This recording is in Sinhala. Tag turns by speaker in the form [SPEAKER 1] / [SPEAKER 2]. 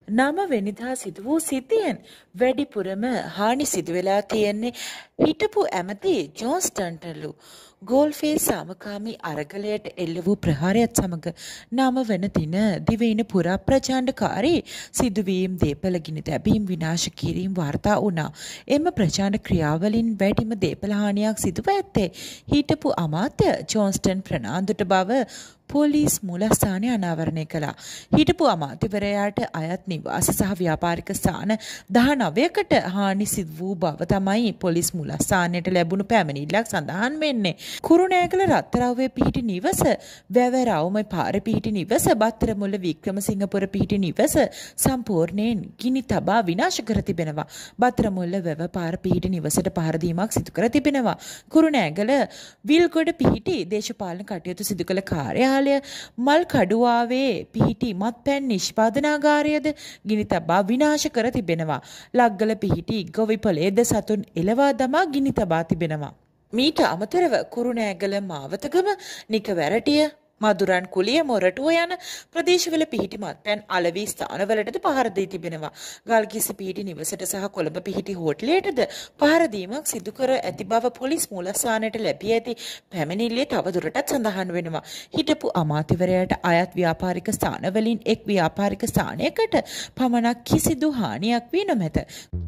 [SPEAKER 1] 9 සිදු වූ සිද්ධියෙන් වැඩිපුරම හානි සිදු වෙලා තියෙන්නේ හිටපු ඇමති ජොන්ස්ටන්ටලු. ගෝල්ෆේ සාමකාමී අරගලයට එල්ල වූ ප්‍රහාරයත් සමග 9 වන දින දිවයින පුරා ප්‍රචණ්ඩකාරී සිදුවීම් දේපල ගිනි තැබීම් විනාශ කිරීම වාර්තා වුණා. එම ප්‍රචණ්ඩ ක්‍රියාවලින් වැඩිම දේපල හානියක් සිදුව ඇත්තේ හිටපු අමාත්‍ය ජොන්ස්ටන් ෆර්නාන්ඩෝට බව පොලිස් මූලස්ථානය අනාවරණය කළා. හිටපු අමාත්‍යවරයාට අයත් නිවාස සහ ව්‍යාපාරික ස්ථාන 19කට හානි සිදු වූ බව තමයි පොලිස් මූලස්ථානයට ලැබුණු පැමිණිල්ලක් සඳහන් වෙන්නේ. කුරුණෑගල රත්තරව්වේ පිහිටි නිවස, වැවරවුම පාරේ පිහිටි නිවස, බත්තරමුල්ල වික්‍රමසිංහපුර පිහිටි නිවස සම්පූර්ණයෙන් ගිනි තබා විනාශ කර තිබෙනවා. බත්තරමුල්ල වැව පාර පිහිටි නිවසට පහර දීමක් සිදු කර තිබෙනවා. කුරුණෑගල විල්ගොඩ පිහිටි දේශපාලන කටයුතු සිදු කළ කාර්යාලය මල් කඩුවාවේ පිහිටි මත්පැන් නිෂ්පාදනාගාරයද ගිනි තබා විනාශ කර තිබෙනවා. ලග්ගල පිහිටි ගොවිපලයේද සතුන් එළවා දමා ගිනි තබා තිබෙනවා. මීට අමතරව කුරුණෑගල මාවතගම නිකවැරටිය මදුරන් කුලිය මොරටුව යන ප්‍රදේශවල පිහිටි මත්පැන් අලවි ස්ථානවලටද පහර දී තිබෙනවා. ගල්කිස්සි පිහිටි නිවසට සහ කොළඹ පිහිටි හෝටලයටද පහර දීමක් සිදු කර ඇති බව පොලිස් මූලස්ථානයට ලැබී ඇති පැමිණිල්ලේ තවදුරටත් සඳහන් වෙනවා. හිටපු අමාත්‍යවරයාට අයත් ව්‍යාපාරික ස්ථානවලින් එක් ව්‍යාපාරික ස්ථානයකට පමණක් කිසිදු හානියක් වී නොමැත.